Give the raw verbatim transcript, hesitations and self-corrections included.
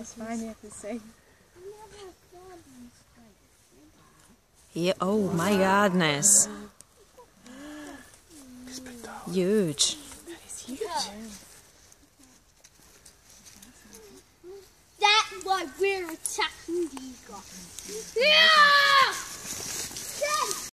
It's fine, you can see. Yeah, oh my goodness. Huge. That is huge. That's why we're attacking these guys. Yeah!